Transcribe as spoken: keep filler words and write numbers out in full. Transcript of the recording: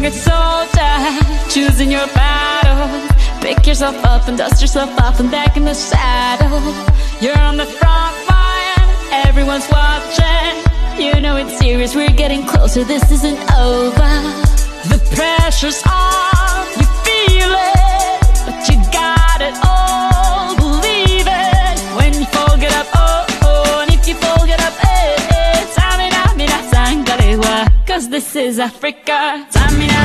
a soldier, choosing your battle. Pick yourself up and dust yourself off and back in the saddle. You're on the front line, everyone's watching. You know it's serious, we're getting closer, this isn't over. The pressure's on, you feel it, but you got it all, believe it. When you fall, get up, oh, oh, and if you fall, get up, eh, eh. Tamina, mina, sangalewa, cause this is Africa. Tamina.